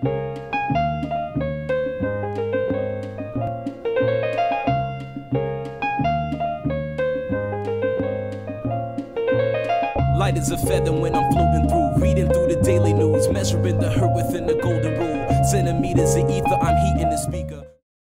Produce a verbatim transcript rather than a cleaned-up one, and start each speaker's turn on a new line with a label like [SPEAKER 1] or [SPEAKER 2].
[SPEAKER 1] Light as a feather when I'm floating through, reading through the daily news, measuring the